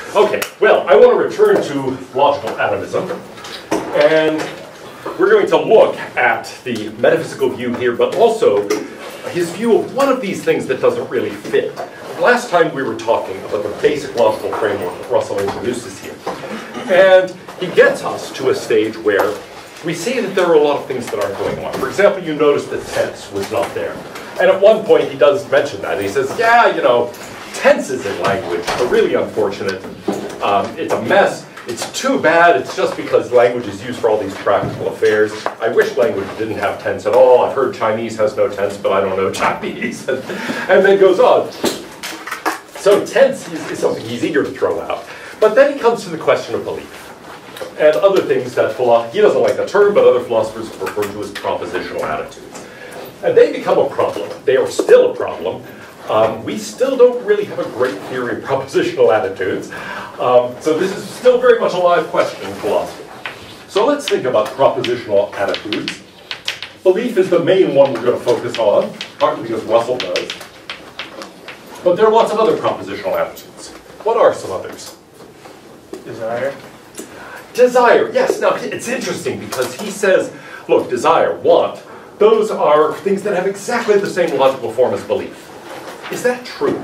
Okay, well, I want to return to logical atomism, and we're going to look at the metaphysical view here, but also his view of one of these things that doesn't really fit. Last time we were talking about the basic logical framework that Russell introduces here, and he gets us to a stage where we see that there are a lot of things that aren't going on. For example, you notice that tense was not there. And at one point he does mention that. He says, yeah, you know, tenses in language are really unfortunate. It's a mess. It's too bad. It's just because language is used for all these practical affairs. I wish language didn't have tense at all. I've heard Chinese has no tense, but I don't know Chinese. And then goes on. So tense is something he's eager to throw out. But then he comes to the question of belief and other things that he doesn't like the term, but other philosophers refer to as propositional attitudes. And they become a problem. They are still a problem. We still don't really have a great theory of propositional attitudes. So this is still very much a live question in philosophy. So let's think about propositional attitudes. Belief is the main one we're going to focus on, partly because Russell does. But there are lots of other propositional attitudes. What are some others? Desire. Desire, yes. Now, it's interesting because he says, look, desire, want, those are things that have exactly the same logical form as belief. Is that true?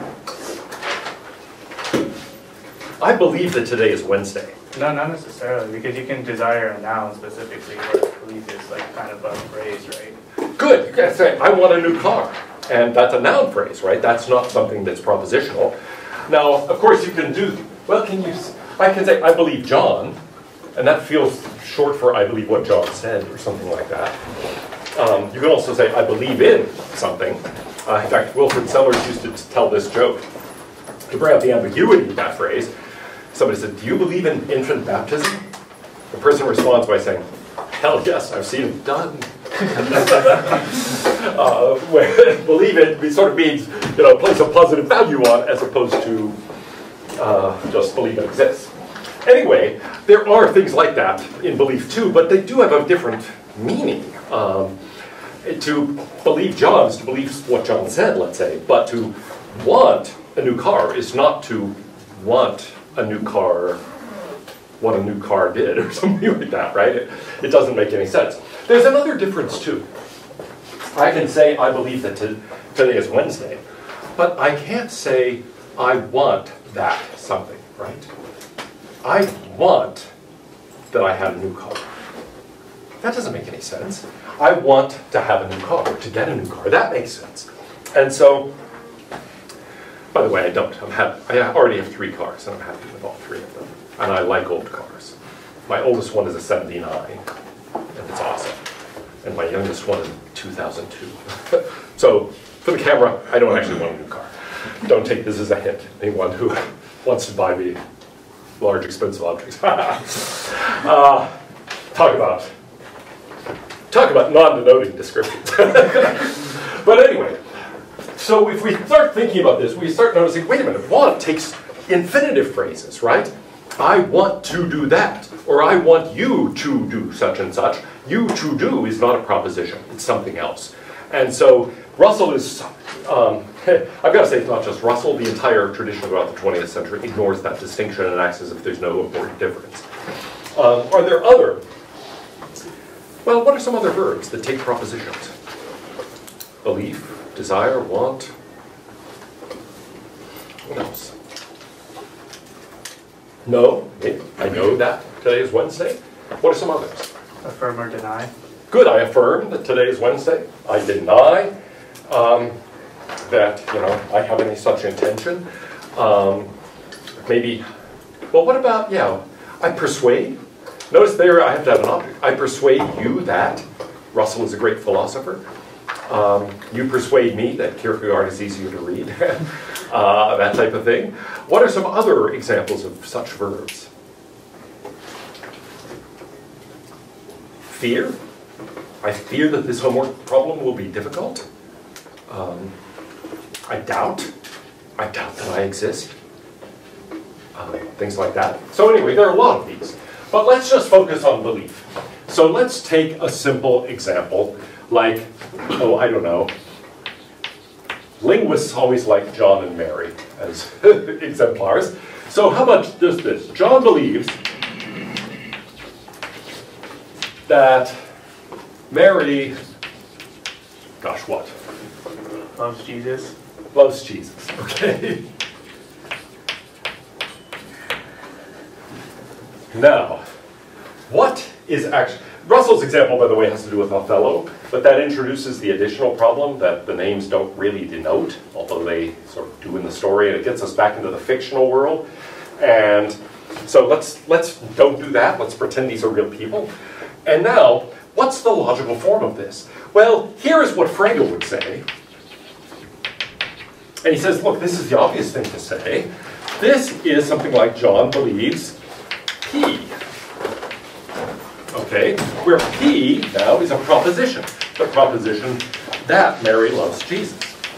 I believe that today is Wednesday. No, not necessarily, because you can desire a noun specifically, whereas belief is like kind of a phrase, right? Good. You can say, I want a new car. And that's a noun phrase, right? That's not something that's propositional. Now, of course, you can do, well, I can say, I believe John, and that feels short for I believe what John said, or something like that. You can also say, I believe in something. In fact, Wilfrid Sellers used to tell this joke to bring out the ambiguity of that phrase. Somebody said, do you believe in infant baptism? The person responds by saying, hell yes, I've seen it done. Where believe it sort of means, you know, place a positive value on as opposed to just believe it exists. Anyway, there are things like that in belief too, but they do have a different meaning. To believe John is to believe what John said, let's say, but to want a new car is not to want a new car, what a new car did, or something like that, right? It doesn't make any sense. There's another difference too. I can say I believe that today is Wednesday, but I can't say I want that something, right? I want that I had a new car. That doesn't make any sense. I want to have a new car, to get a new car. That makes sense. And so, by the way, I don't. I already have 3 cars, and I'm happy with all 3 of them. And I like old cars. My oldest one is a 79, and it's awesome. And my youngest one is a 2002. So, for the camera, I don't actually want a new car. Don't take this as a hint. Anyone who wants to buy me large, expensive objects. Talk about non-denoting descriptions. But anyway, so if we start thinking about this, we start noticing, wait a minute, want takes infinitive phrases, right? I want to do that, or I want you to do such and such. You to do is not a proposition, it's something else. And so Russell is, I've got to say it's not just Russell, the entire tradition throughout the 20th century ignores that distinction and acts as if there's no important difference. Are there other, well, what are some other verbs that take propositions? Belief, desire, want. What else? Know, I know that today is Wednesday. What are some others? Affirm or deny. Good, I affirm that today is Wednesday. I deny that, you know, I have any such intention. Maybe, well, what about, yeah, I persuade. Notice there I have to have an object. I persuade you that Russell is a great philosopher. You persuade me that Kierkegaard is easier to read. That type of thing. What are some other examples of such verbs? Fear. I fear that this homework problem will be difficult. I doubt. I doubt that I exist. Things like that. So anyway, there are a lot of these. But let's just focus on belief. So let's take a simple example, like, oh, I don't know. Linguists always like John and Mary as exemplars. So how about just this? John believes that Mary, gosh, what? Loves Jesus. Loves Jesus, okay. Now, what is actually, Russell's example, by the way, has to do with Othello, but that introduces the additional problem that the names don't really denote, although they sort of do in the story, and it gets us back into the fictional world. And so let's don't do that. Let's pretend these are real people. And now, what's the logical form of this? Well, here is what Frege would say. And he says, look, this is the obvious thing to say. This is something like John believes P. Okay, where P now is a proposition. The proposition that Mary loves Jesus.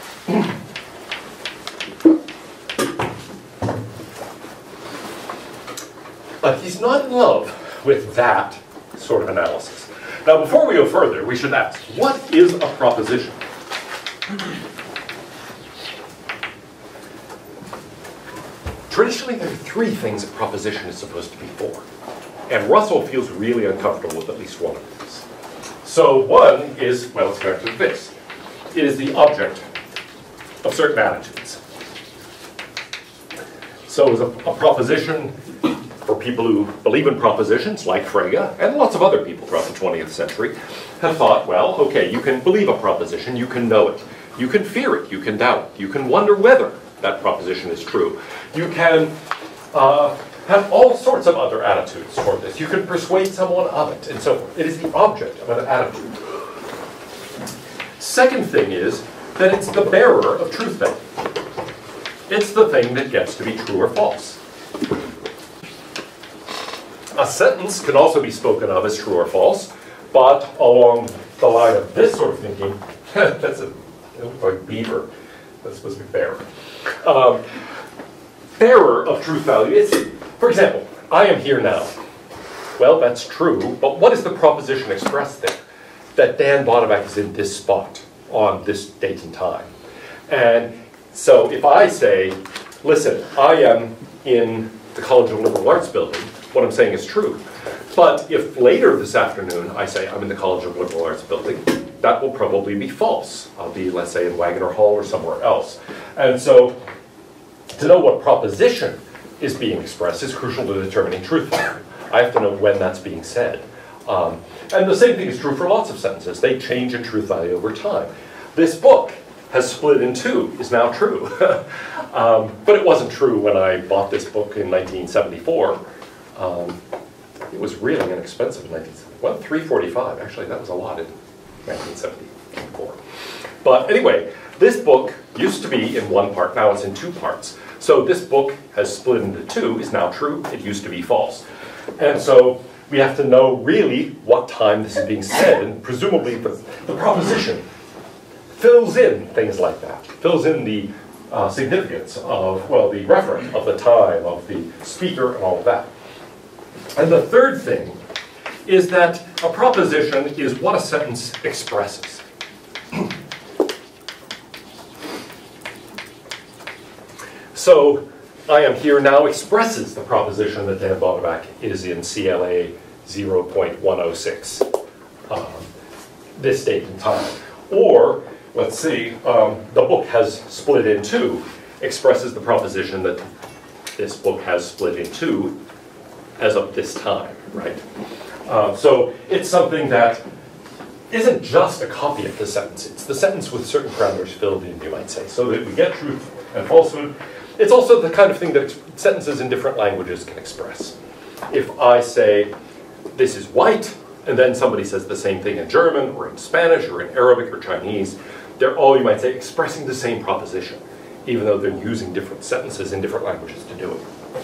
But he's not in love with that sort of analysis. Now, before we go further, we should ask, what is a proposition? Traditionally, there are three things a proposition is supposed to be for. And Russell feels really uncomfortable with at least one of these. So one is, well, it's connected to this. It is the object of certain attitudes. So as a proposition for people who believe in propositions, like Frege, and lots of other people throughout the 20th century, have thought, well, okay, you can believe a proposition, you can know it, you can fear it, you can doubt it, you can wonder whether that proposition is true. You can have all sorts of other attitudes toward this. You can persuade someone of it, and so forth. It is the object of an attitude. Second thing is that it's the bearer of truth value. It's the thing that gets to be true or false. A sentence can also be spoken of as true or false, but along the line of this sort of thinking, that's a like beaver. That's supposed to be bear. Bearer of truth value. It's, for example, I am here now. Well, that's true, but what is the proposition expressed there? That Dan Bottovac is in this spot on this date and time. And so if I say, listen, I am in the College of Liberal Arts building, what I'm saying is true. But if later this afternoon I say I'm in the College of Liberal Arts building, that will probably be false. I'll be, let's say, in Wagner Hall or somewhere else. And so to know what proposition is being expressed is crucial to determining truth value. I have to know when that's being said. And the same thing is true for lots of sentences. They change in truth value over time. This book has split in two is now true. But it wasn't true when I bought this book in 1974. It was really inexpensive in 1974. Well, $3.45. Actually, that was a lot in 1974. But anyway, this book used to be in one part. Now it's in two parts. So this book has split into two, is now true. It used to be false. And so we have to know really what time this is being said, and presumably the proposition fills in things like that, fills in the significance of, well, the referent of the time, of the speaker, and all of that. And the third thing is that a proposition is what a sentence expresses. So, I am here now expresses the proposition that Dan Bottovac is in CLA 0.106, this date and time. Or, let's see, the book has split in two, expresses the proposition that this book has split in two as of this time, right? So it's something that isn't just a copy of the sentence. It's the sentence with certain parameters filled in, you might say, so that we get truth and falsehood. It's also the kind of thing that sentences in different languages can express. If I say, this is white, and then somebody says the same thing in German, or in Spanish, or in Arabic, or Chinese, they're all, you might say, expressing the same proposition, even though they're using different sentences in different languages to do it.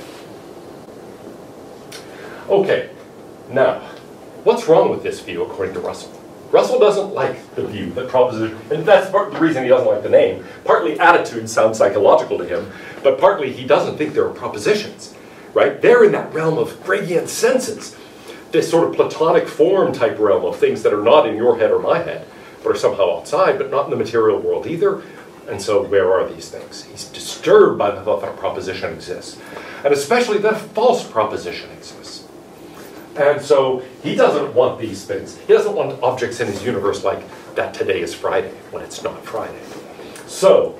Okay, now, what's wrong with this view according to Russell? Russell doesn't like the view that proposition, and that's part of the reason he doesn't like the name. Partly attitude sounds psychological to him, but partly he doesn't think there are propositions, right? They're in that realm of Fregean senses, this sort of Platonic form type realm of things that are not in your head or my head, but are somehow outside, but not in the material world either. And so where are these things? He's disturbed by the thought that a proposition exists, and especially that a false proposition exists. And so he doesn't want these things. He doesn't want objects in his universe like that today is Friday when it's not Friday. So,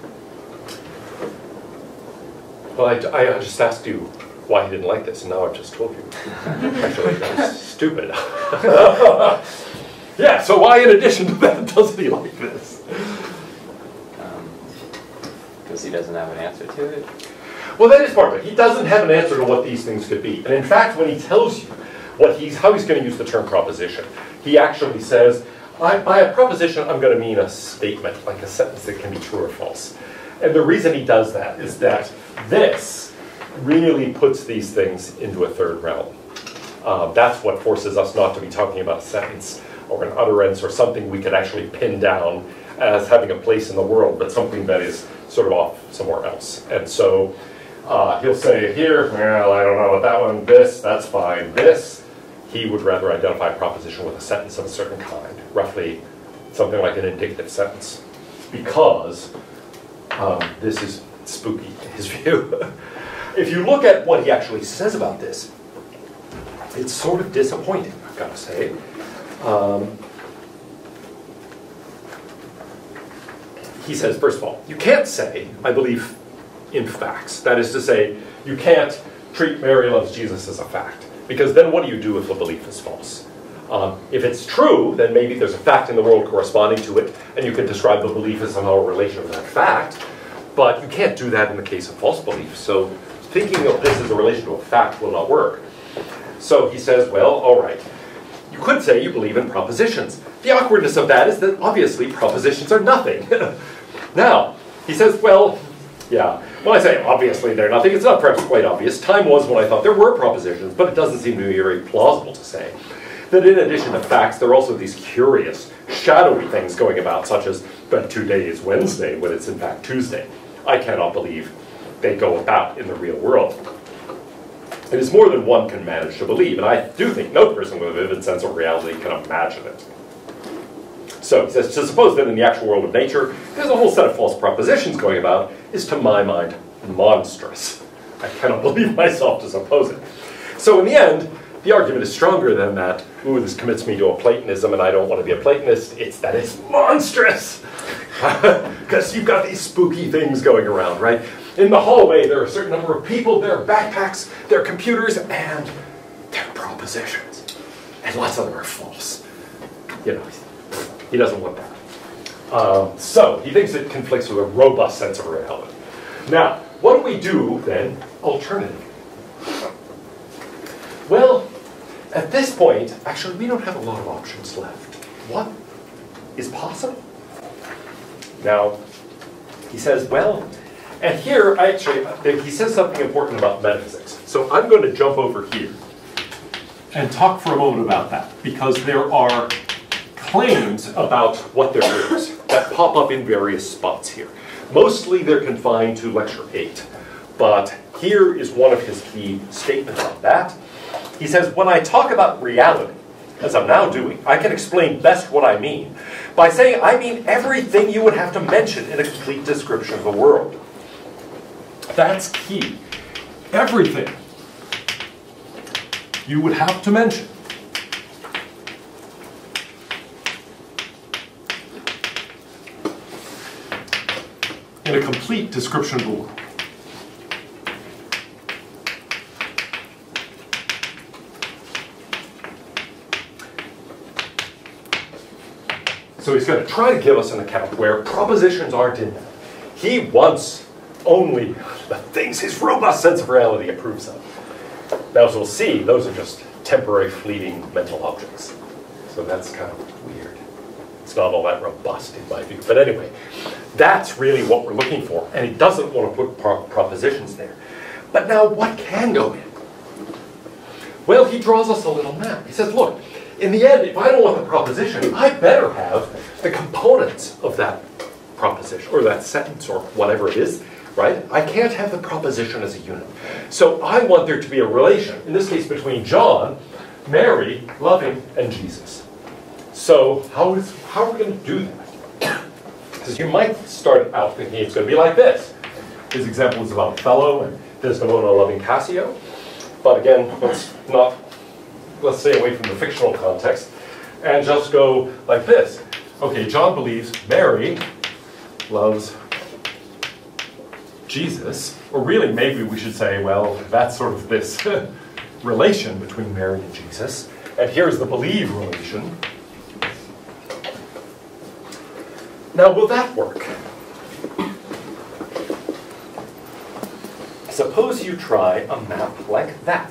well, I just asked you why he didn't like this, and now I've just told you. Actually, that was stupid. Yeah, so why in addition to that doesn't he like this? Because he doesn't have an answer to it? Well, that is part of it. He doesn't have an answer to what these things could be. And in fact, when he tells you how he's going to use the term proposition, he actually says, by a proposition, I'm going to mean a statement, like a sentence that can be true or false. And the reason he does that is that this really puts these things into a third realm. That's what forces us not to be talking about a sentence or an utterance or something we could actually pin down as having a place in the world, but something that is sort of off somewhere else. And so he'll say here, well, I don't know about that one, this, that's fine, this. He would rather identify a proposition with a sentence of a certain kind, roughly something like an indicative sentence, because this is spooky in his view. If you look at what he actually says about this, it's sort of disappointing, I've got to say. He says, first of all, you can't say, I believe in facts. That is to say, you can't treat Mary loves Jesus as a fact, because then what do you do if a belief is false? If it's true, then maybe there's a fact in the world corresponding to it, and you can describe the belief as somehow a relation of that fact, but you can't do that in the case of false belief. So thinking of this as a relation to a fact will not work. So he says, well, all right. You could say you believe in propositions. The awkwardness of that is that obviously propositions are nothing. Now, he says, well, yeah, when I say obviously they're nothing, it's not perhaps quite obvious. Time was when I thought there were propositions, but it doesn't seem to be very plausible to say that in addition to facts, there are also these curious, shadowy things going about, such as that today is Wednesday when it's in fact Tuesday. I cannot believe they go about in the real world. It is more than one can manage to believe, and I do think no person with a vivid sense of reality can imagine it. So he says, to suppose that in the actual world of nature, there's a whole set of false propositions going about is, to my mind, monstrous. I cannot believe myself to suppose it. So in the end, the argument is stronger than that, ooh, this commits me to a Platonism and I don't want to be a Platonist. It's that it's monstrous. Because you've got these spooky things going around, right? In the hallway, there are a certain number of people, their backpacks, their computers, and their propositions. And lots of them are false. You know, he doesn't want that. So he thinks it conflicts with a robust sense of reality. Now, what do we do then alternatively? Well, at this point, actually, we don't have a lot of options left. What is possible? Now, he says, well, and here, he says something important about metaphysics. So I'm going to jump over here and talk for a moment about that, because there are claims about what there is that pop up in various spots here. Mostly they're confined to Lecture 8, but here is one of his key statements on that. He says, when I talk about reality, as I'm now doing, I can explain best what I mean by saying I mean everything you would have to mention in a complete description of the world. That's key. Everything you would have to mention. In a complete description of the world. So he's going to try to give us an account where propositions aren't in there. He wants only the things his robust sense of reality approves of. Now, as we'll see, those are just temporary, fleeting mental objects. So that's kind of weird. It's not all that robust in my view. But anyway, that's really what we're looking for. And he doesn't want to put propositions there. But now, what can go in? Well, he draws us a little map. He says, look, in the end, if I don't want the proposition, I better have the components of that proposition, or that sentence, or whatever it is, right? I can't have the proposition as a unit. So I want there to be a relation, in this case between John, Mary, loving, and Jesus. So how are we going to do that? Because you might start out thinking it's going to be like this. His example is about Othello and Desdemona loving Cassio. But again, let's stay away from the fictional context and just go like this. Okay, John believes Mary loves Jesus. Or really, maybe we should say, well, that's sort of this relation between Mary and Jesus. And here's the believe relation. Now, will that work? Suppose you try a map like that.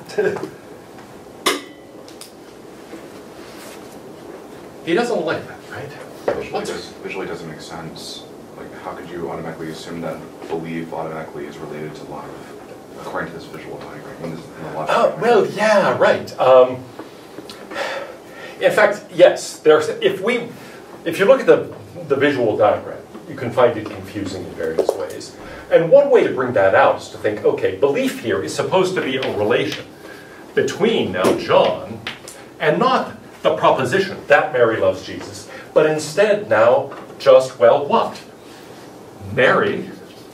He doesn't like that, right? Visually doesn't make sense. Like, how could you automatically assume that belief automatically is related to love, according to this visual diagram? In the logical Well, yeah, right. In fact, yes. If you look at the visual diagram, you can find it confusing in various ways. And one way to bring that out is to think, okay, belief here is supposed to be a relation between now John and not the proposition that Mary loves Jesus, but instead now just, well, what? Mary,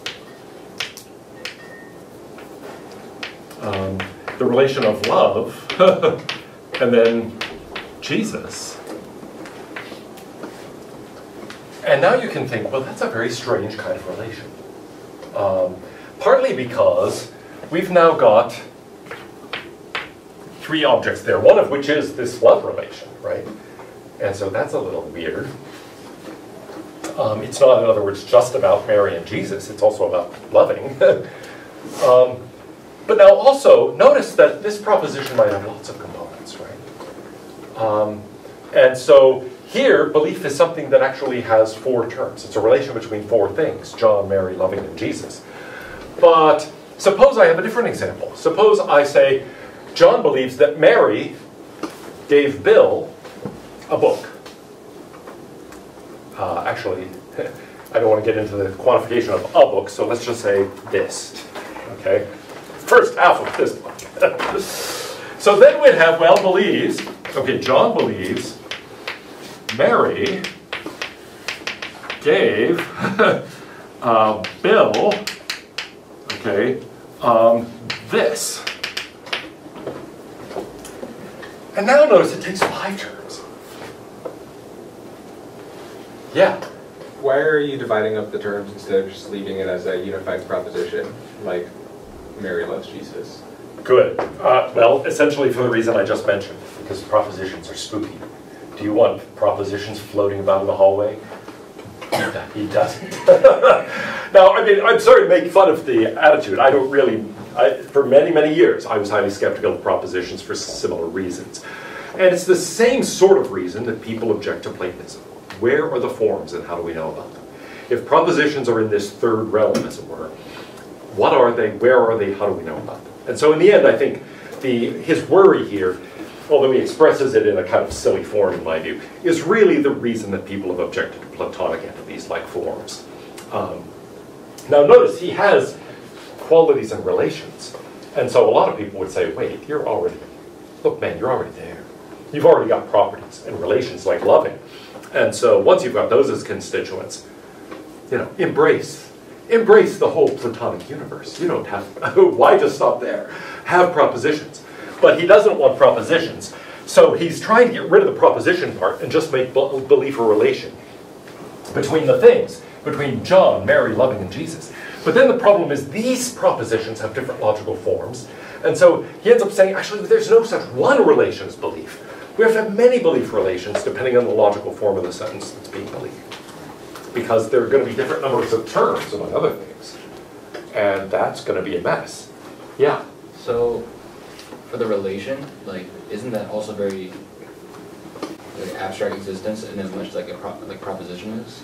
the relation of love, and then Jesus. And now you can think, well, that's a very strange kind of relation. Partly because we've now got three objects there, one of which is this love relation, right? And so that's a little weird. It's not, in other words, just about Mary and Jesus. It's also about loving. But now also, notice that this proposition might have lots of components, right? And so here, belief is something that actually has four terms. It's a relation between four things: John, Mary, loving, and Jesus. But suppose I have a different example. Suppose I say, John believes that Mary gave Bill a book. Actually, I don't want to get into the quantification of a book, so let's just say this. Okay? First half of this book. So then we'd have, well, believes, okay, John believes Mary gave Bill, okay, this. And now notice it takes 5 terms. Yeah. Why are you dividing up the terms instead of just leaving it as a unified proposition, like Mary loves Jesus? Good. Well, essentially for the reason I just mentioned, because propositions are spooky. Do you want propositions floating about in the hallway? He doesn't. Now, I mean, I'm sorry to make fun of the attitude. I don't really, for many, many years, I was highly skeptical of propositions for similar reasons. And it's the same sort of reason that people object to Platonism. Where are the forms and how do we know about them? If propositions are in this third realm, as it were, what are they, where are they, how do we know about them? And so in the end, I think his worry here, although he expresses it in a kind of silly form in my view, is really the reason that people have objected to Platonic entities like forms. Now notice, he has qualities and relations. And so a lot of people would say, wait, look man, you're already there. You've already got properties and relations like loving. And so once you've got those as constituents, you know, embrace the whole Platonic universe. You don't have, why just stop there? Have propositions. But he doesn't want propositions. So he's trying to get rid of the proposition part and just make belief a relation between the things, between John, Mary, loving, and Jesus. But then the problem is these propositions have different logical forms. And so he ends up saying, actually, there's no such one relation as belief. We have to have many belief relations depending on the logical form of the sentence that's being believed. Because there are going to be different numbers of terms, among other things. And that's going to be a mess. Yeah? So, for the relation, like, isn't that also very like abstract existence in as much like proposition is?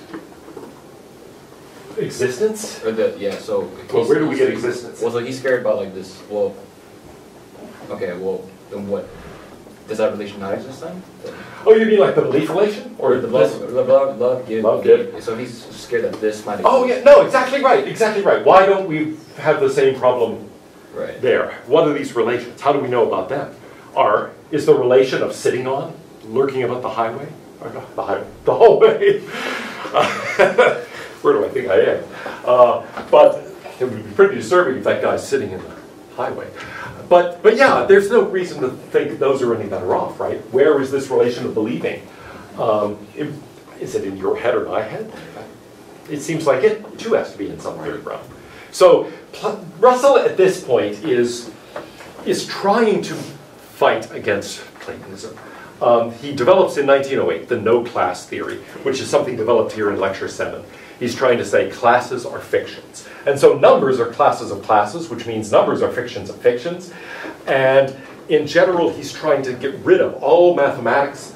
Existence? Or so... Well, where do we get existence? Well, so he's scared about like this, well... Okay, well, then what? Does that relation not exist then? Oh, you mean like the belief relation? Or the love, give. So he's scared that this might exist. Oh, yeah, no, exactly right, exactly right. Why don't we have the same problem there? What are these relations? How do we know about them? Is the relation of sitting on, lurking about the highway? Or the hallway? where do I think I am? But it would be pretty disturbing if that guy's sitting in the highway. But yeah, there's no reason to think those are any better off, right? Where is this relation of believing? Is it in your head or my head? It seems like it too has to be in some third realm. So Russell at this point is trying to fight against Platonism. He develops in 1908 the no-class theory, which is something developed here in Lecture 7. He's trying to say classes are fictions. And so numbers are classes of classes, which means numbers are fictions of fictions. And in general, he's trying to get rid of all mathematics,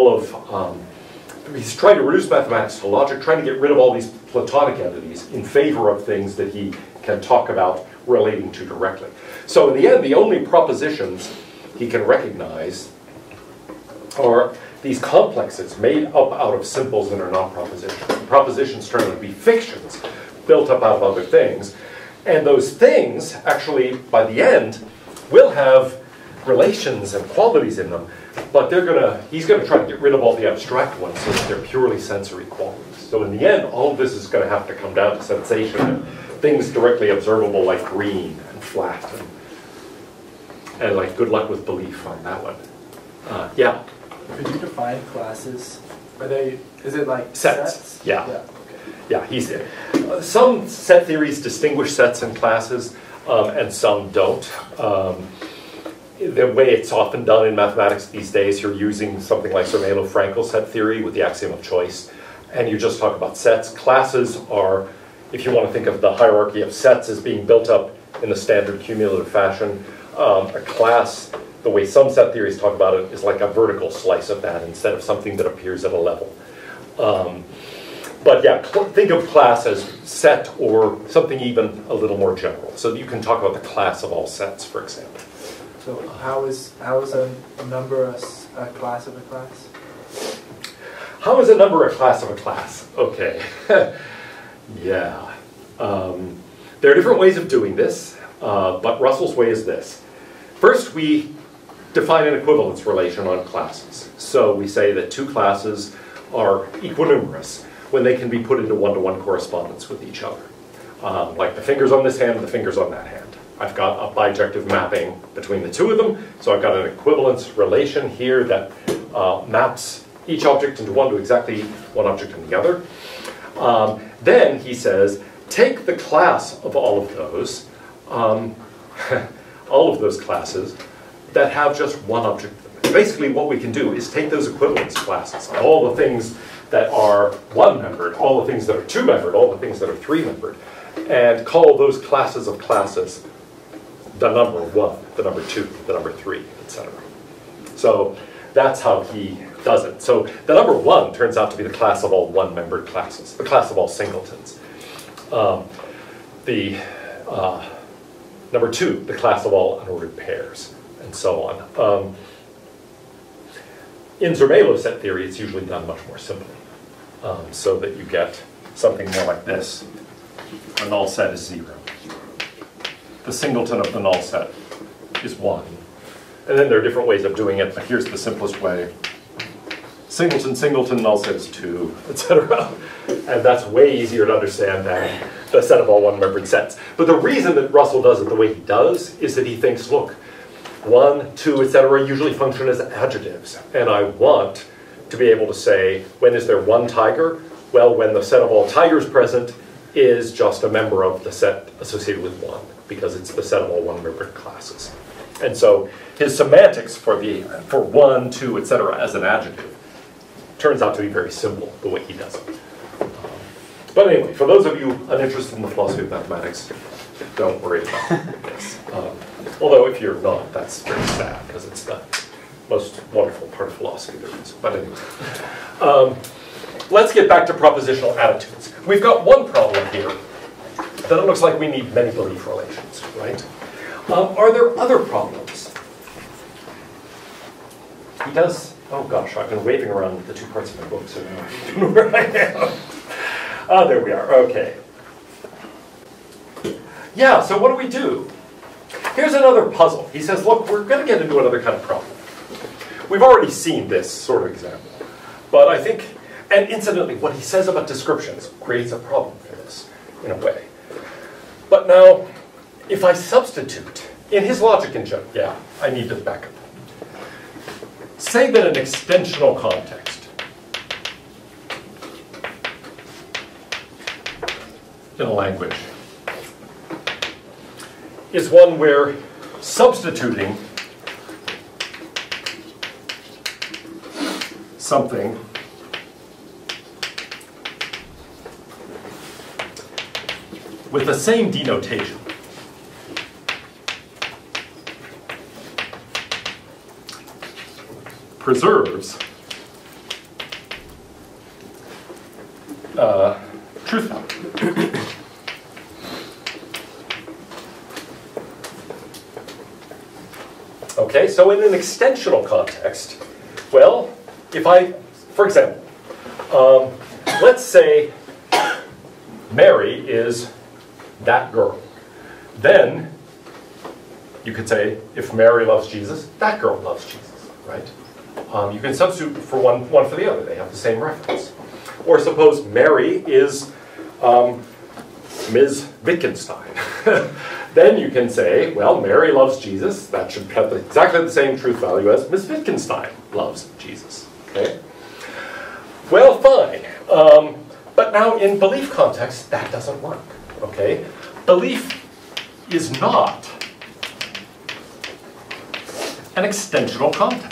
he's trying to reduce mathematics to logic, trying to get rid of all these Platonic entities in favor of things that he can talk about relating to directly. So in the end, the only propositions he can recognize are these complexes made up out of symbols that are not propositions. Propositions turn out to be fictions built up out of other things. And those things, actually, by the end, will have relations and qualities in them, but he's going to try to get rid of all the abstract ones so that they're purely sensory qualities. So in the end, all of this is going to have to come down to sensation and things directly observable like green and flat and like good luck with belief on that one. Yeah. Could you define classes? Is it like sets? Yeah. Okay. Yeah, some set theories distinguish sets and classes, and some don't. The way it's often done in mathematics these days, you're using something like Zermelo-Fraenkel set theory with the axiom of choice, and you just talk about sets. Classes are, if you want to think of the hierarchy of sets as being built up in the standard cumulative fashion, a class, the way some set theories talk about it, is like a vertical slice of that instead of something that appears at a level. But yeah, think of class as set or something even a little more general. So you can talk about the class of all sets, for example. So how is a number a class of a class? How is a number a class of a class? Okay. Yeah. There are different ways of doing this, but Russell's way is this. First, we define an equivalence relation on classes. So we say that two classes are equinumerous when they can be put into one-to-one correspondence with each other. Like the fingers on this hand and the fingers on that hand. I've got a bijective mapping between the two of them, so I've got an equivalence relation here that maps each object into one to exactly one object in the other. Then he says, take the class of all of those, all of those classes that have just one object. Basically what we can do is take those equivalence classes, all the things that are one-membered, all the things that are two-membered, all the things that are three-membered, and call those classes of classes the number 1, the number 2, the number 3, etc. So that's how he does it. So the number 1 turns out to be the class of all one-membered classes, the class of all singletons. The number 2, the class of all unordered pairs, and so on. In Zermelo set theory, it's usually done much more simply, so that you get something more like this. A null set is 0. The singleton of the null set is 1. And then there are different ways of doing it, but here's the simplest way. Singleton, singleton, null set is 2, etc. And that's way easier to understand than the set of all one-membered sets. But the reason that Russell does it the way he does is that he thinks, look, 1, 2, etc. usually function as adjectives. And I want to be able to say, when is there one tiger? Well, when the set of all tigers present is just a member of the set associated with 1, because it's the set of all one-membered classes. And so his semantics for 1, 2, etc. as an adjective turns out to be very simple the way he does it. But anyway, for those of you uninterested in the philosophy of mathematics, don't worry about this. Although if you're not, that's very sad, because it's the most wonderful part of philosophy there is. But anyway, let's get back to propositional attitudes. We've got one problem here, that it looks like we need many belief relations, right? Are there other problems? He does, oh gosh, I've been waving around the 2 parts of my book, so now I don't know where I am. Ah, there we are, okay. Yeah, so what do we do? Here's another puzzle. He says, look, we're going to get into another kind of problem. We've already seen this sort of example. But I think, and incidentally, what he says about descriptions creates a problem for in a way. But now, if I substitute, in his logic in general, yeah, I need to back up. Say that an extensional context in a language is one where substituting something with the same denotation preserves truth value. Okay, so in an extensional context, well, if I, for example, let's say Mary is that girl. Then you could say, if Mary loves Jesus, that girl loves Jesus, right? You can substitute for one for the other. They have the same reference. Or suppose Mary is Ms. Wittgenstein. Then you can say, well, Mary loves Jesus. That should have exactly the same truth value as Ms. Wittgenstein loves Jesus. Okay? Well, fine. But now in belief context, that doesn't work. Okay? Belief is not an extensional context.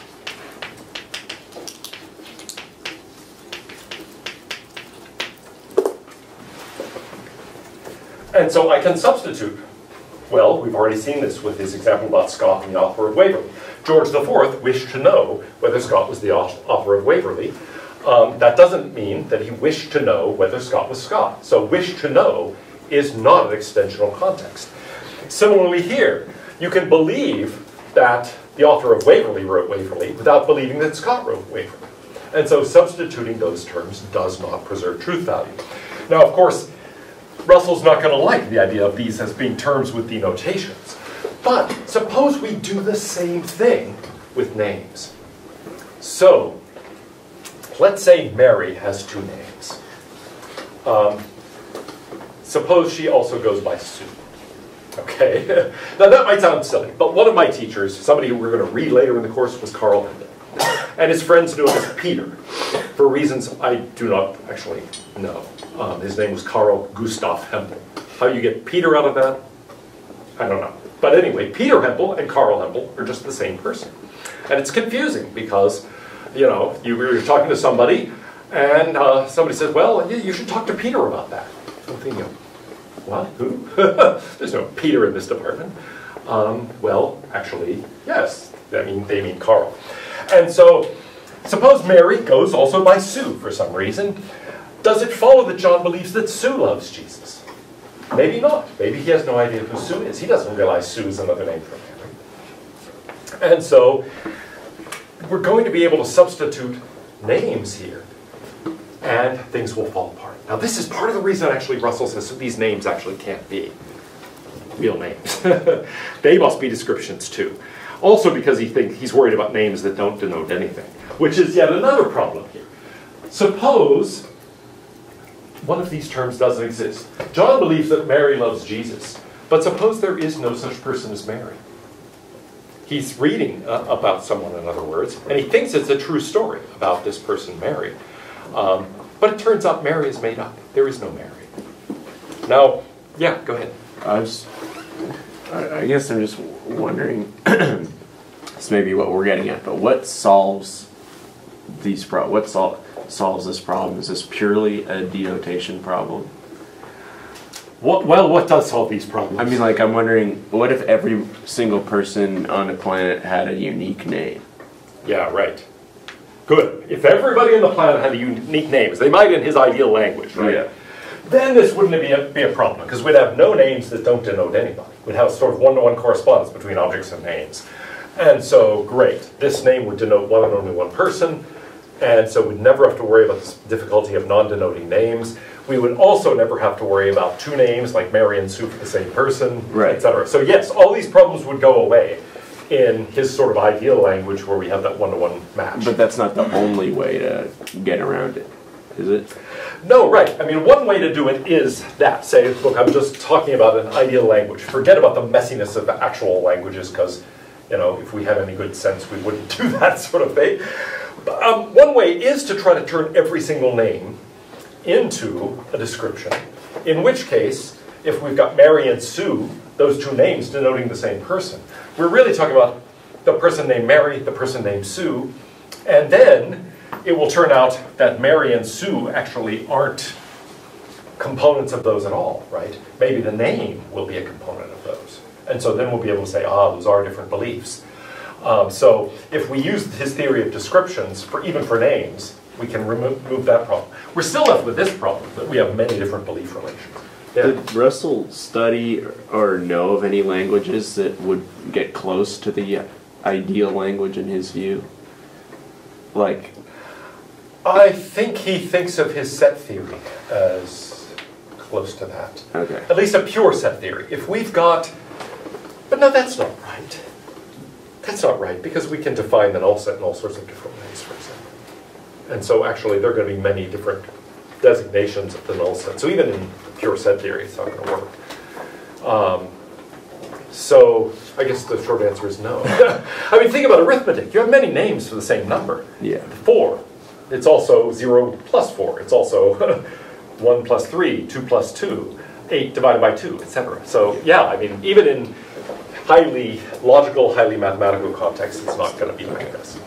And so I can substitute. Well, we've already seen this with his example about Scott and the author of Waverley. George IV wished to know whether Scott was the author of Waverley. That doesn't mean that he wished to know whether Scott was Scott. So wish to know is not an extensional context. Similarly here, you can believe that the author of Waverley wrote Waverley without believing that Scott wrote Waverley. And so substituting those terms does not preserve truth value. Now, of course, Russell's not going to like the idea of these as being terms with denotations. But suppose we do the same thing with names. So, let's say Mary has two names. Suppose she also goes by Sue. Okay? Now that might sound silly, but one of my teachers, somebody who we're going to read later in the course, was Carl Hendel. And his friends knew him as Peter, for reasons I do not actually know. His name was Carl Gustav Hempel. How you get Peter out of that, I don't know. But anyway, Peter Hempel and Carl Hempel are just the same person. And it's confusing because, you know, you're talking to somebody and somebody says, well, you should talk to Peter about that. I'm thinking, what? Who? There's no Peter in this department. Well, actually, yes. They mean Carl. And so, suppose Mary goes also by Sue for some reason. Does it follow that John believes that Sue loves Jesus? Maybe not. Maybe he has no idea who Sue is. He doesn't realize Sue is another name for Mary. And so, we're going to be able to substitute names here, and things will fall apart. Now, this is part of the reason actually Russell says these names actually can't be real names. They must be descriptions too. Also because he's worried about names that don't denote anything, which is yet another problem here. Suppose one of these terms doesn't exist. John believes that Mary loves Jesus, but suppose there is no such person as Mary. He's reading about someone, in other words, and he thinks it's a true story about this person, Mary. But it turns out Mary is made up. There is no Mary. Now, yeah, go ahead. I guess I'm just wondering, this may be what we're getting at, but what solves these solves this problem? Is this purely a denotation problem? What does solve these problems? I mean, like, I'm wondering, what if every single person on the planet had a unique name? Yeah, right. Good. If everybody on the planet had a unique name, they might in his ideal language, right? Yeah. Then this wouldn't be a problem, because we'd have no names that don't denote anybody. We'd have sort of one-to-one correspondence between objects and names. And so, great. This name would denote one and only one person, and so we'd never have to worry about this difficulty of non-denoting names. We would also never have to worry about two names, like Mary and Sue for the same person, right, etc. So yes, all these problems would go away in his sort of ideal language where we have that one-to-one match. But that's not the only way to get around it. is it? No, right. I mean, one way to do it is that. Say, look, I'm just talking about an ideal language. Forget about the messiness of the actual languages, because, you know, if we had any good sense, we wouldn't do that sort of thing. One way is to try to turn every single name into a description, in which case, if we've got Mary and Sue, those two names denoting the same person, we're really talking about the person named Mary, the person named Sue, and then it will turn out that Mary and Sue actually aren't components of those at all, right? Maybe the name will be a component of those. And so then we'll be able to say, ah, those are different beliefs. So if we use his theory of descriptions, even for names, we can remove that problem. We're still left with this problem, that we have many different belief relations. Yeah. Did Russell study or know of any languages that would get close to the ideal language in his view? Like, I think he thinks of his set theory as close to that. okay. At least a pure set theory. If we've got, but no, that's not right. That's not right, because we can define the null set in all sorts of different ways, for example. And so actually there are going to be many different designations of the null set. So even in pure set theory, it's not going to work. So I guess the short answer is no. I mean, think about arithmetic. You have many names for the same number. Yeah. 4. It's also 0 plus 4. It's also 1 plus 3, 2 plus 2, 8 divided by 2, etc. So yeah, I mean, even in highly logical, highly mathematical contexts, it's not going to be like this.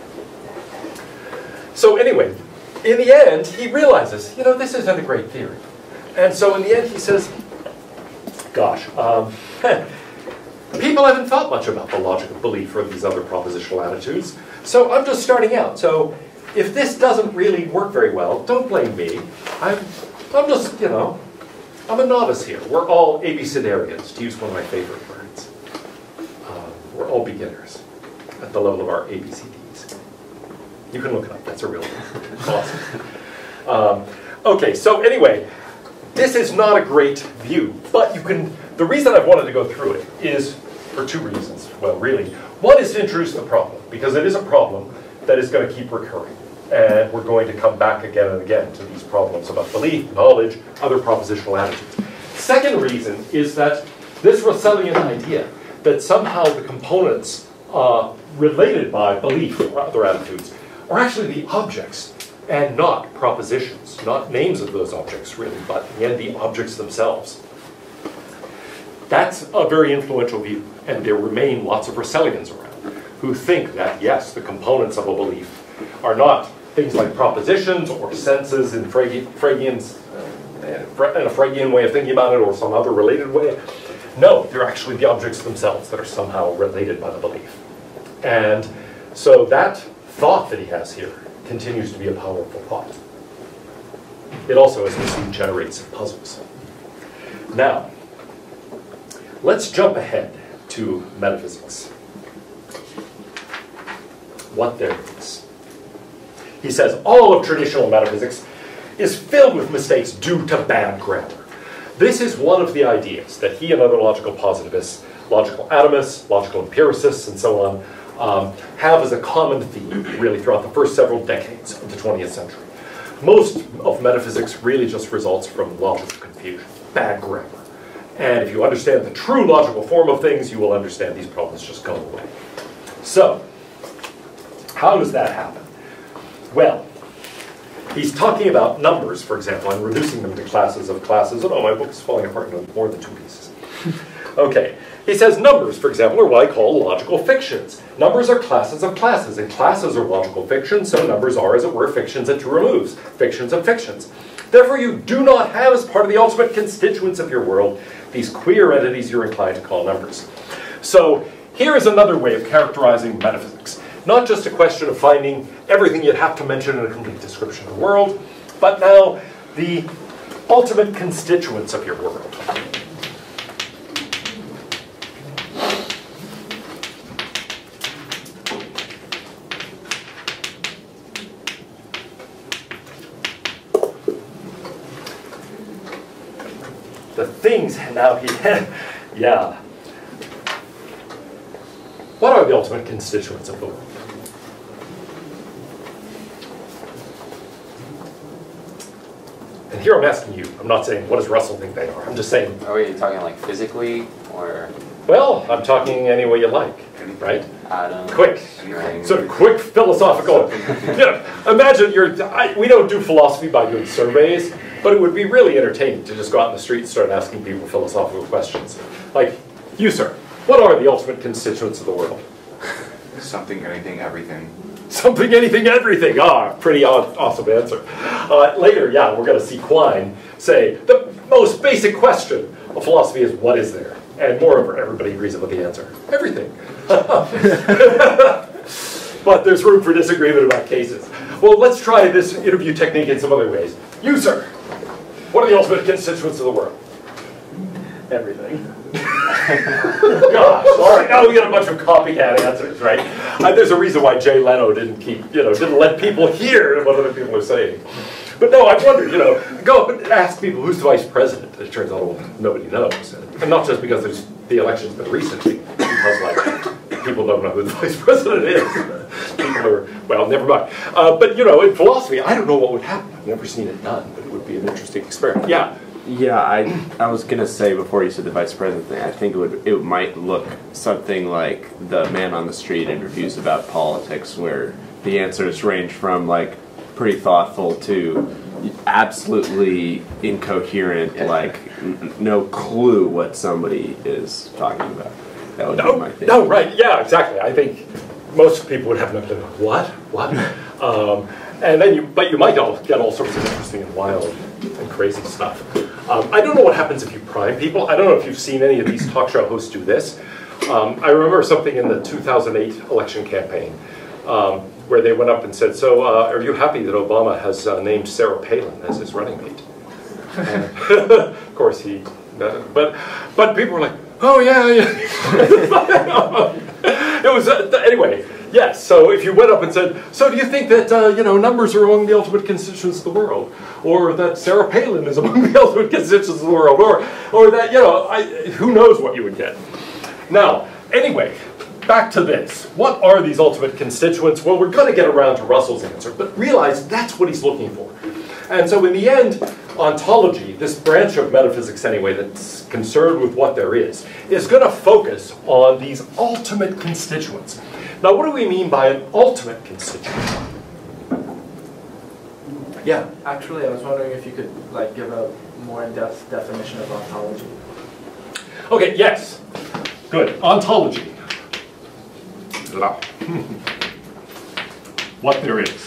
So anyway, in the end, he realizes, you know, this isn't a great theory. And so in the end, he says, gosh, people haven't thought much about the logic of belief or these other propositional attitudes, so I'm just starting out. So if this doesn't really work very well, don't blame me. I'm just, you know, I'm a novice here. We're all abecedarians, to use one of my favorite words. We're all beginners at the level of our ABCDs. You can look it up, that's a real thing. Awesome. Okay, so anyway, this is not a great view, but you can, the reason I've wanted to go through it is for two reasons. Well, really. One is to introduce the problem, because it is a problem that is going to keep recurring. And we're going to come back again and again to these problems about belief, knowledge, other propositional attitudes. Second reason is that this Russellian idea that somehow the components related by belief or other attitudes are actually the objects and not propositions, not names of those objects really, but in the end the objects themselves. That's a very influential view, and there remain lots of Russellians around who think that yes, the components of a belief are not things like propositions or senses in Fregean's in a Fregean way of thinking about it or some other related way. No, they're actually the objects themselves that are somehow related by the belief. And so that thought that he has here continues to be a powerful thought. It also, as we see, generates puzzles. Now, let's jump ahead to metaphysics. What there is. He says all of traditional metaphysics is filled with mistakes due to bad grammar. This is one of the ideas that he and other logical positivists, logical atomists, logical empiricists, and so on, have as a common theme, really, throughout the first several decades of the 20th century. Most of metaphysics really just results from logical confusion, bad grammar. And if you understand the true logical form of things, you will understand these problems just go away. So, how does that happen? Well, he's talking about numbers, for example, and reducing them to classes of classes. Oh no, my book is falling apart into more than two pieces. Okay, he says numbers, for example, are what I call logical fictions. Numbers are classes of classes, and classes are logical fictions, so numbers are, as it were, fictions at two removes, fictions of fictions. Therefore, you do not have, as part of the ultimate constituents of your world, these queer entities you're inclined to call numbers. So, here is another way of characterizing metaphysics. Not just a question of finding everything you'd have to mention in a complete description of the world, but now the ultimate constituents of your world. The things, now he, yeah. What are the ultimate constituents of the world? here I'm asking you. I'm not saying what does Russell think they are. I'm just saying, Oh, wait, you talking like physically or well, I'm talking any way you like, right? atoms? Quick. Anything? Sort of quick philosophical. Imagine we don't do philosophy by doing surveys, but it would be really entertaining to just go out in the street and start asking people philosophical questions. Like, you, sir, what are the ultimate constituents of the world? Something, anything, everything. Something, anything, everything. Pretty awesome answer. Later, yeah, we're going to see Quine say the most basic question of philosophy is what is there? And moreover, everybody agrees about the answer. Everything. But there's room for disagreement about cases. Well, let's try this interview technique in some other ways. You, sir, what are the ultimate constituents of the world? Everything. Gosh, all right, now we got a bunch of copycat answers, right? There's a reason why Jay Leno didn't let people hear what other people are saying. But no, I wondered, go up and ask people who's the vice president. It turns out, well, nobody knows. And not just because the election's been recently, because people don't know who the vice president is. People are, well, never mind. But in philosophy, I don't know what would happen. I've never seen it done, but it would be an interesting experiment. Yeah. Yeah, I was gonna say before you said the vice president thing, I think it might look something like the man on the street interviews about politics, where the answers range from like pretty thoughtful to absolutely incoherent, like no clue what somebody is talking about. That would be my thing. No, right? Yeah, exactly. I think most people would have no clue. What? And then you might get all sorts of interesting and wild and crazy stuff. I don't know what happens if you prime people. I don't know if you've seen any of these talk show hosts do this. I remember something in the 2008 election campaign where they went up and said, so are you happy that Obama has named Sarah Palin as his running mate? Of course but people were like, oh yeah. It was, anyway. Yes, so if you went up and said, so do you think that, numbers are among the ultimate constituents of the world? Or that Sarah Palin is among the ultimate constituents of the world? Or that, who knows what you would get? Now, anyway, back to this. What are these ultimate constituents? Well, we're going to get around to Russell's answer, but realize that's what he's looking for. And so in the end, ontology, this branch of metaphysics anyway that's concerned with what there is going to focus on these ultimate constituents. Now, what do we mean by an ultimate constituent? Yeah. Actually, I was wondering if you could give a more in-depth definition of ontology. Okay, yes. Good. Ontology. What there is.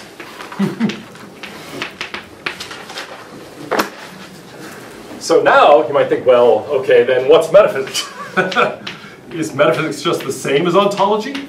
So now you might think, well, okay, then what's metaphysics? Is metaphysics just the same as ontology?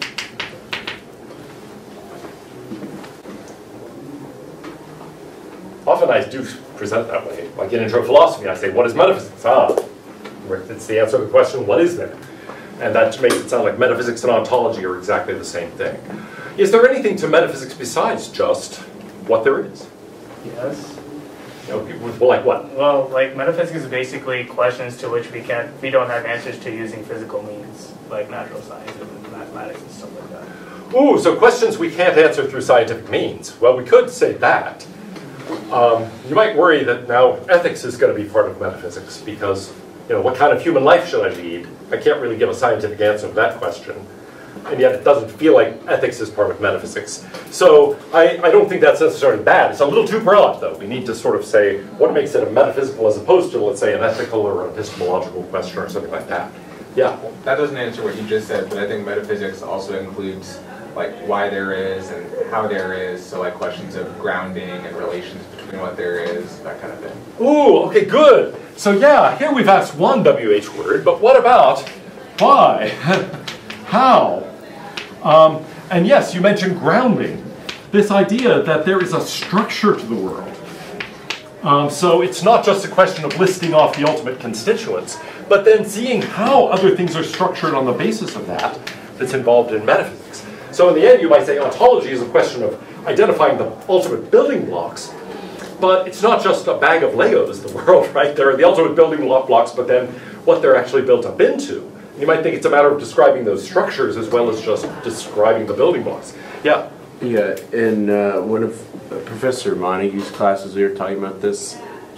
Often I do present that way. Like in Intro to Philosophy, I say, what is metaphysics? It's the answer to the question, what is there? And that makes it sound like metaphysics and ontology are exactly the same thing. Is there anything to metaphysics besides just what there is? Yes. People like what? Well, metaphysics is basically questions to which we don't have answers to using physical means, like natural sciences and mathematics and stuff like that. Ooh, so questions we can't answer through scientific means. Well, we could say that. You might worry that now ethics is going to be part of metaphysics because, what kind of human life should I lead? I can't really give a scientific answer to that question. And yet it doesn't feel like ethics is part of metaphysics. So I don't think that's necessarily bad. It's a little too broad, though. We need to sort of say what makes it a metaphysical as opposed to, let's say, an ethical or an epistemological question or something like that. Yeah? That doesn't answer what you just said, but I think metaphysics also includes why there is and how there is, so questions of grounding and relations between what there is, that kind of thing. Ooh, okay, good. So yeah, here we've asked one WH word, but what about why? How? And yes, you mentioned grounding. This idea that there is a structure to the world. So it's not just a question of listing off the ultimate constituents, but then seeing how other things are structured on the basis of that that's involved in metaphysics. So in the end, you might say ontology is a question of identifying the ultimate building blocks, but it's not just a bag of Legos, the world, right? There are the ultimate building blocks, but then what they're actually built up into. You might think it's a matter of describing those structures as well as just describing the building blocks. Yeah? Yeah, in one of Professor Montague's classes, we were talking about this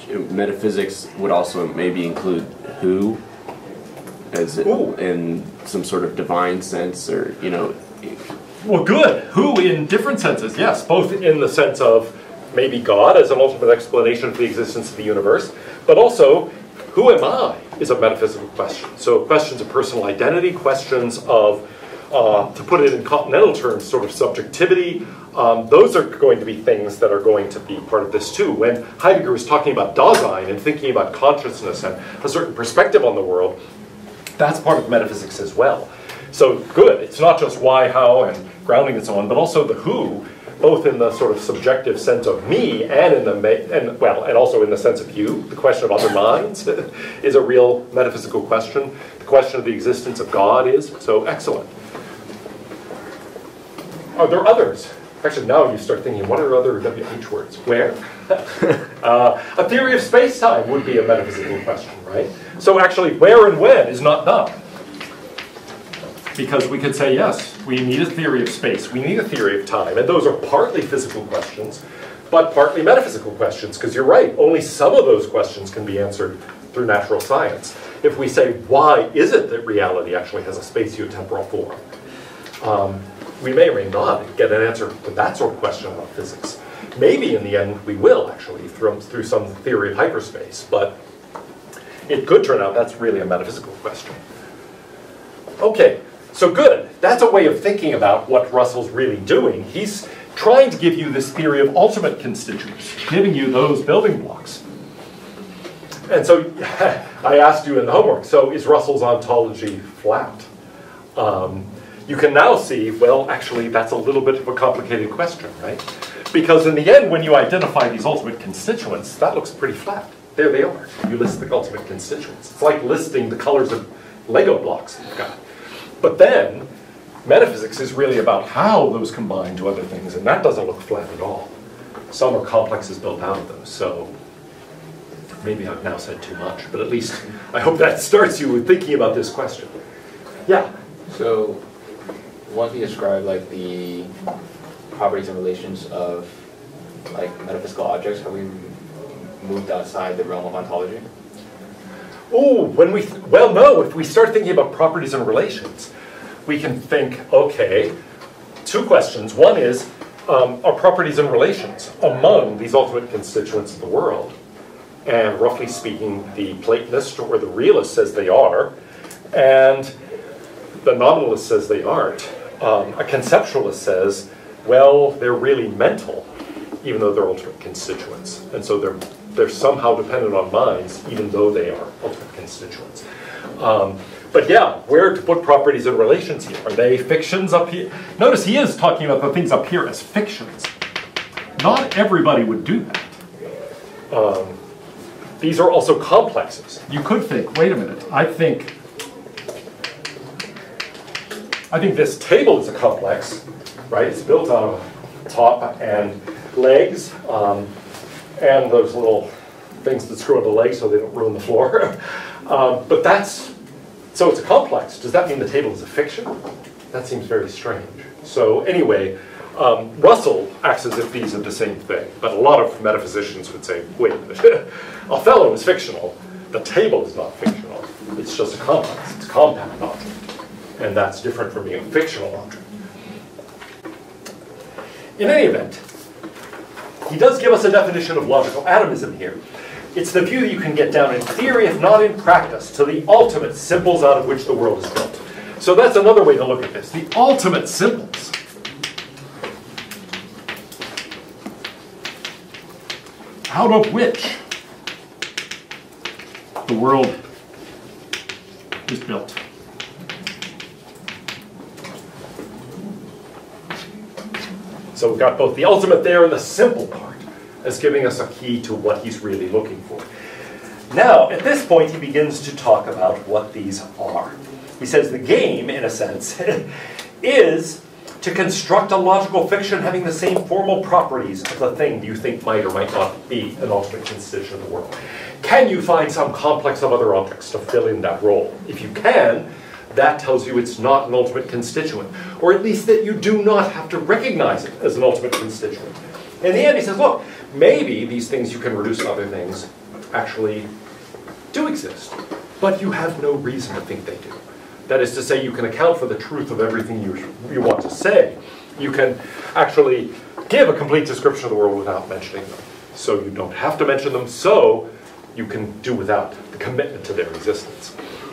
metaphysics would also maybe include who, as in some sort of divine sense, or Well, good. Who in different senses, yes, both in the sense of maybe God as an ultimate explanation for the existence of the universe, but also, who am I is a metaphysical question. So questions of personal identity, questions of, to put it in continental terms, sort of subjectivity, those are going to be things that are going to be part of this too. When Heidegger was talking about Dasein and thinking about consciousness and a certain perspective on the world, that's part of metaphysics as well. So good, it's not just why, how, and grounding and so on, but also the who, both in the sort of subjective sense of me and in the and also in the sense of you. The question of other minds is a real metaphysical question. The question of the existence of God is. So excellent. Are there others? Actually, now you start thinking, what are other WH words? Where? A theory of space-time would be a metaphysical question, right? So actually, where and when is not done. Because we could say, yes, we need a theory of space, we need a theory of time, and those are partly physical questions, but partly metaphysical questions, because you're right, only some of those questions can be answered through natural science. If we say, why is it that reality actually has a spatiotemporal form? We may or may not get an answer to that sort of question about physics. Maybe in the end we will actually through some theory of hyperspace, but it could turn out that's really a metaphysical question. Okay. So good, that's a way of thinking about what Russell's really doing. He's trying to give you this theory of ultimate constituents, giving you those building blocks. And so I asked you in the homework, so is Russell's ontology flat? You can now see, well, actually that's a little bit of a complicated question, right? Because in the end, when you identify these ultimate constituents, that looks pretty flat. There they are. You list the ultimate constituents. It's like listing the colors of Lego blocks you've got. But then, metaphysics is really about how those combine to other things, and that doesn't look flat at all. Some are complexes built out of those, so maybe I've now said too much, but at least I hope that starts you with thinking about this question. Yeah? So, once we describe like the properties and relations of like metaphysical objects, have we moved outside the realm of ontology? Oh, well, no, if we start thinking about properties and relations, we can think, okay, two questions. One is, are properties and relations among these ultimate constituents of the world? And roughly speaking, the Platonist or the realist says they are, and the nominalist says they aren't. A conceptualist says, well, they're really mental, even though they're ultimate constituents. And so they're somehow dependent on minds, even though they are ultimate constituents. But yeah, where to put properties and relations here? Are they fictions up here? Notice he is talking about the things up here as fictions. Not everybody would do that. These are also complexes. You could think, wait a minute, I think this table is a complex, right? It's built out of top and legs, and those little things that screw on the legs so they don't ruin the floor. So it's a complex. Does that mean the table is a fiction? That seems very strange. So anyway, Russell acts as if these are the same thing, but a lot of metaphysicians would say, wait a minute, Othello is fictional. The table is not fictional. It's just a complex. It's a compound object. And that's different from being a fictional object. In any event, he does give us a definition of logical atomism here. It's the view that you can get down in theory, if not in practice, to the ultimate symbols out of which the world is built. So that's another way to look at this. The ultimate symbols. Out of which the world is built. So we've got both the ultimate there and the simple part as giving us a key to what he's really looking for. Now, at this point, he begins to talk about what these are. He says the game, in a sense, is to construct a logical fiction having the same formal properties of the thing you think might or might not be an ultimate constituent of the world. Can you find some complex of other objects to fill in that role? If you can, that tells you it's not an ultimate constituent, or at least that you do not have to recognize it as an ultimate constituent. In the end, he says, look, maybe these things you can reduce to other things, actually do exist, but you have no reason to think they do. That is to say, you can account for the truth of everything you want to say. You can actually give a complete description of the world without mentioning them. So you don't have to mention them, so you can do without the commitment to their existence.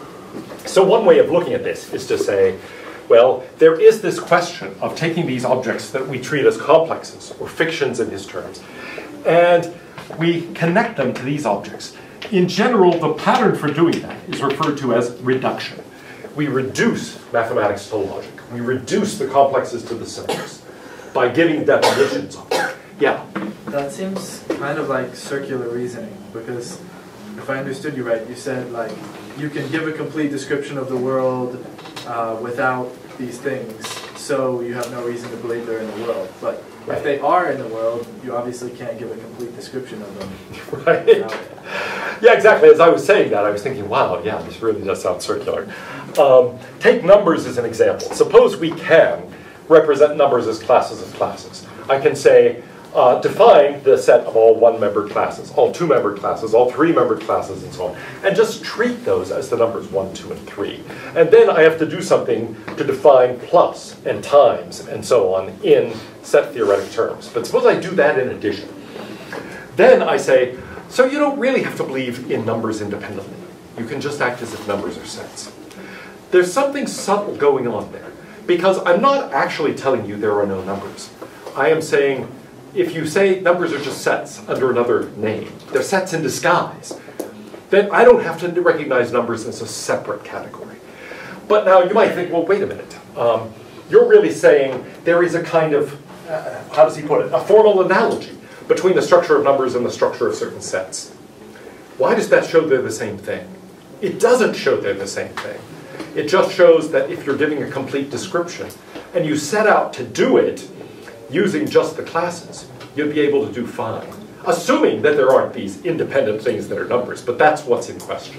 So one way of looking at this is to say, well, there is this question of taking these objects that we treat as complexes, or fictions in his terms, and we connect them to these objects. In general, the pattern for doing that is referred to as reduction. We reduce mathematics to logic. We reduce the complexes to the simplest by giving definitions of them. Yeah? That seems kind of like circular reasoning, because if I understood you right, you said like you can give a complete description of the world without these things, so you have no reason to believe they're in the world. But if they are in the world, you obviously can't give a complete description of them. Right. Yeah, exactly. As I was saying that, I was thinking, wow, yeah, this really does sound circular. Take numbers as an example. Suppose we can represent numbers as classes of classes. I can say, define the set of all one-membered classes, all two-membered classes, all three-membered classes, and so on, and just treat those as the numbers 1, 2, and 3. And then I have to do something to define plus and times and so on in set theoretic terms. But suppose I do that in addition. Then I say, so you don't really have to believe in numbers independently. You can just act as if numbers are sets. There's something subtle going on there, because I'm not actually telling you there are no numbers. I am saying, if you say numbers are just sets under another name, they're sets in disguise, then I don't have to recognize numbers as a separate category. But now you might think, well, wait a minute. You're really saying there is a kind of, how does he put it, a formal analogy between the structure of numbers and the structure of certain sets. Why does that show they're the same thing? It doesn't show they're the same thing. It just shows that if you're giving a complete description and you set out to do it using just the classes, you'll be able to do fine, assuming that there aren't these independent things that are numbers, but that's what's in question.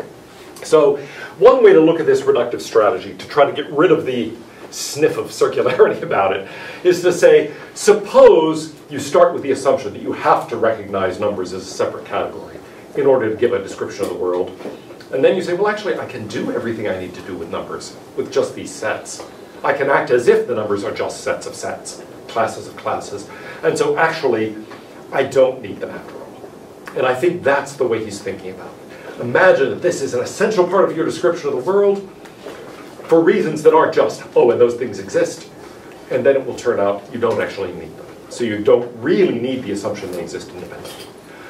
So one way to look at this reductive strategy to try to get rid of the sniff of circularity about it is to say, suppose you start with the assumption that you have to recognize numbers as a separate category in order to give a description of the world. And then you say, well, actually, I can do everything I need to do with numbers, with just these sets. I can act as if the numbers are just sets of sets, classes of classes. And so actually, I don't need them after all. And I think that's the way he's thinking about it. Imagine that this is an essential part of your description of the world for reasons that aren't just, oh, and those things exist. And then it will turn out you don't actually need them. So you don't really need the assumption they exist independently.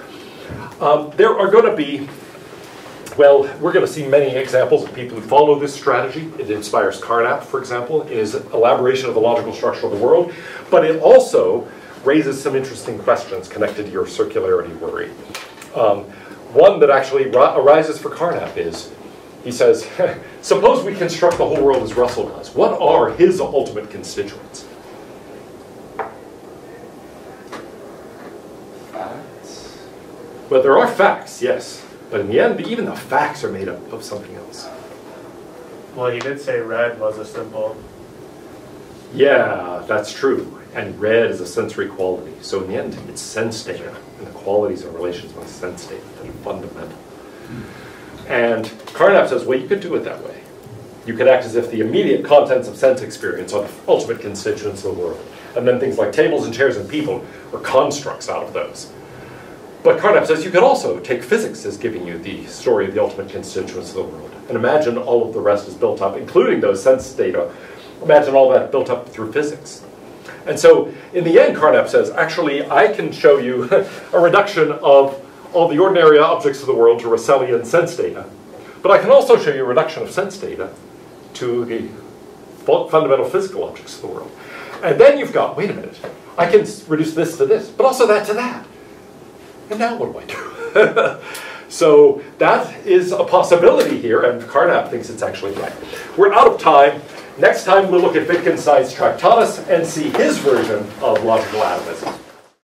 There are going to be, well, we're going to see many examples of people who follow this strategy. It inspires Carnap, for example, in his elaboration of the logical structure of the world. But it also raises some interesting questions connected to your circularity worry. One that actually arises for Carnap is, he says, suppose we construct the whole world as Russell does. What are his ultimate constituents? Facts? Well, there are facts, yes. But in the end, even the facts are made up of something else. Well, he did say red was a symbol. Yeah, that's true. And red is a sensory quality. So in the end, it's sense data. And the qualities and relations with sense data that are fundamental. And Carnap says, well, you could do it that way. You could act as if the immediate contents of sense experience are the ultimate constituents of the world. And then things like tables and chairs and people are constructs out of those. But Carnap says you could also take physics as giving you the story of the ultimate constituents of the world. And imagine all of the rest is built up, including those sense data. Imagine all that built up through physics. And so in the end, Carnap says, actually, I can show you a reduction of all the ordinary objects of the world to Russellian sense data. But I can also show you a reduction of sense data to the fundamental physical objects of the world. And then you've got, wait a minute, I can reduce this to this, but also that to that. And now what do I do? So that is a possibility here, and Carnap thinks it's actually right. We're out of time. Next time we'll look at Wittgenstein's Tractatus and see his version of logical atomism.